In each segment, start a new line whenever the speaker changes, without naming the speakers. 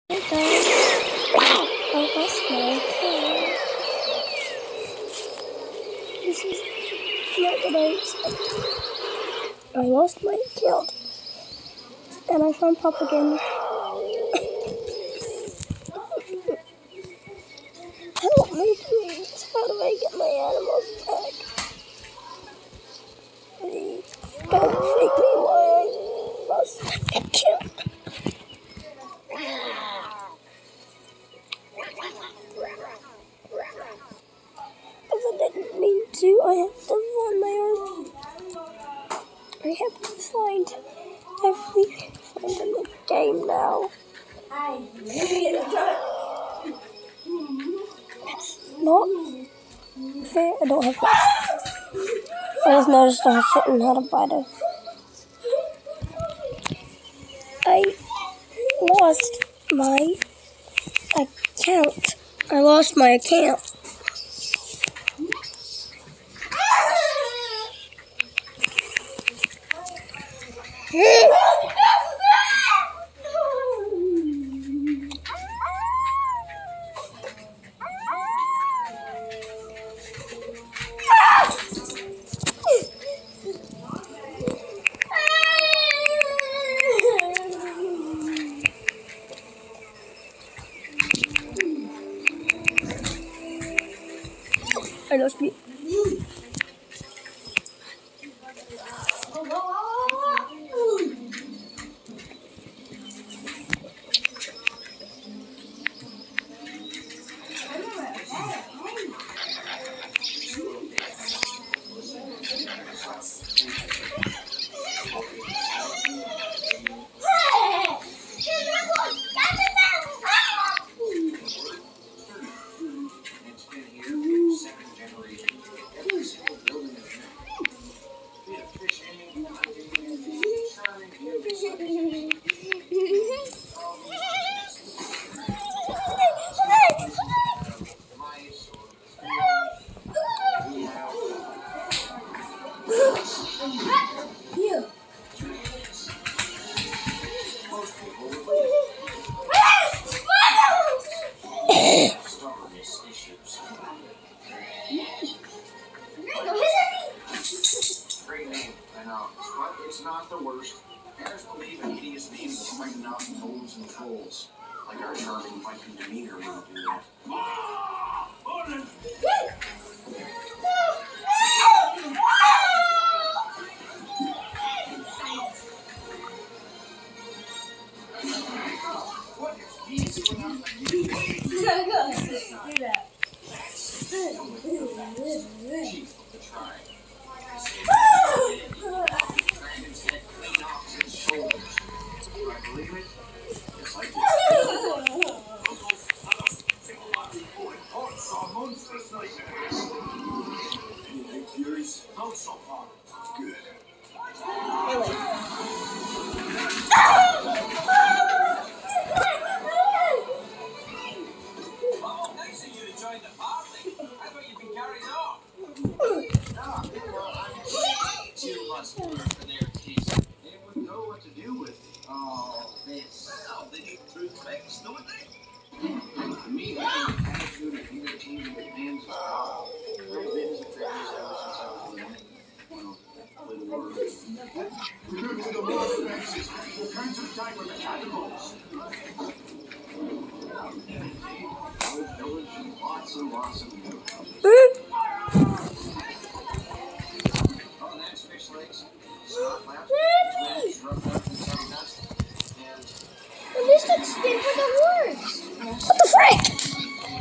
I lost my account. This is not what I expected. I lost my account. And I found Pop again. Help me, please. How do I get my animals back? Please, don't freak me while I lost my account. If I didn't mean to, I have to run my arm. I have to find a game now. It's not fair. I don't have that. I just noticed I shouldn't how to buy it. I lost my account. I lost my account. I lost me.
It's not the worst. Parents believe in hideous names that frighten out gnomes and trolls. Like our charming Viking demeanor wouldn't do that. Good.
Oh, nice of you to join the party. I thought you'd been carried off.
Two must work for their taste. They wouldn't know what to do with all this.
Well, they need truth fixed, don't they?
For me, I think the attitude of interchanging demands is power. I've been as a therapist ever since I was little. Well, little word. We move to the water bases. Turn to the time with the catapults. Good village and lots and lots of new houses. Oh, that's fish legs. Snot flaps. Radish, rough up and some nuts. And
At least it's stand for the words. What the frick?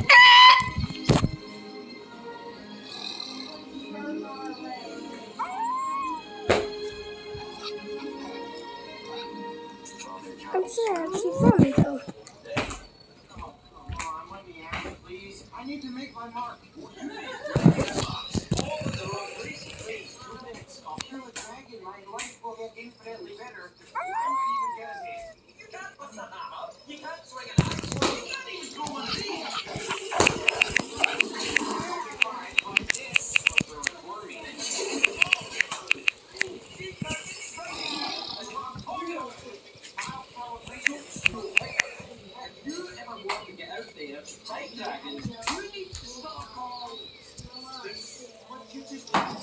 I'm sad. She found me though.
oh, come on, let me have it, please. I need to make my mark.
All in the wrong place, please. 2 minutes.
I'll kill a dragon. My life will get infinitely better. I might even get a hit.
You can't put the hammer. You can't swing an axe. You can't even do one of these. Take dragons. You need to stop all this. What you just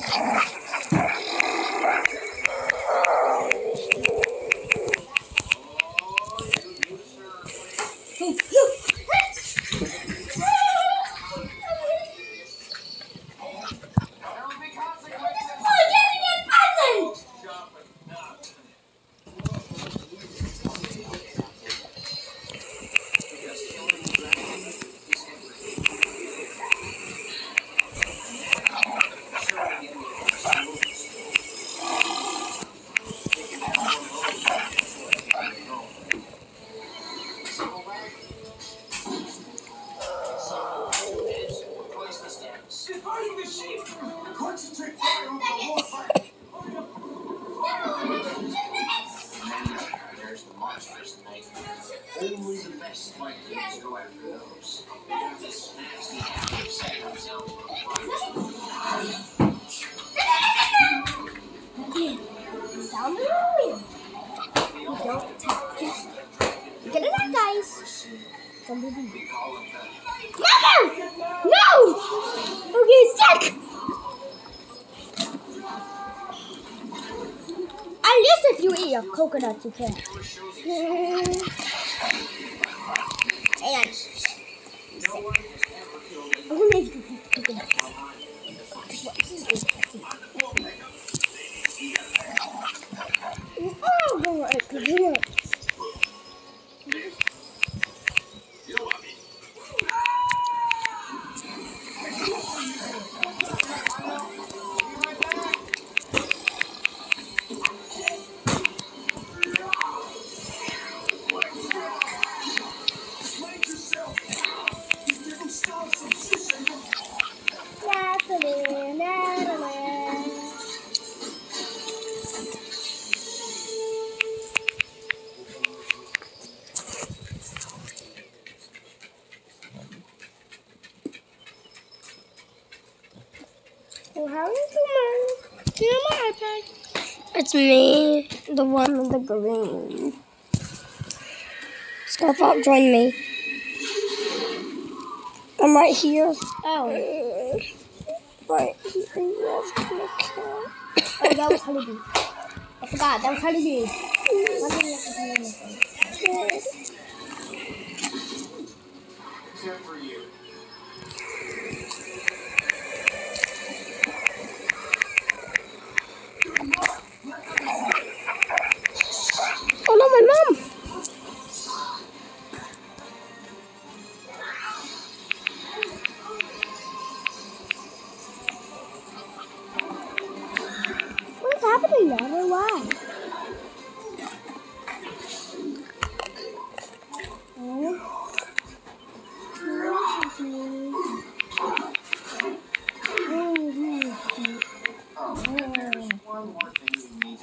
Departing the ship! Concentrate fire on the warfighter! There's the monstrous nightmare. Only the best Vikings go after those. This nasty active setting himself on fire.
Sound annoying. Don't touch it. Get it out, guys. Somebody. Mother! No! Okay, stuck! At least if you eat a coconut, you can. And I'm gonna make you eat coconut. Oh, go right, coconut. Well, how are you doing? Do my iPad? It's me, the one with the green. Scarf out, join me. I'm right here. Oh. Right here. Oh, that was Honeybee. I forgot, that was Honeybee.
Except for you.
Oh no, my mom! What's happening now? Or why?
One more thing you need to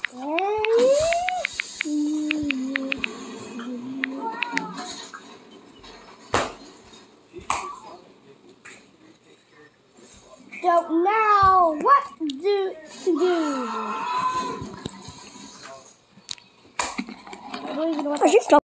Don't know what to do. I should stop.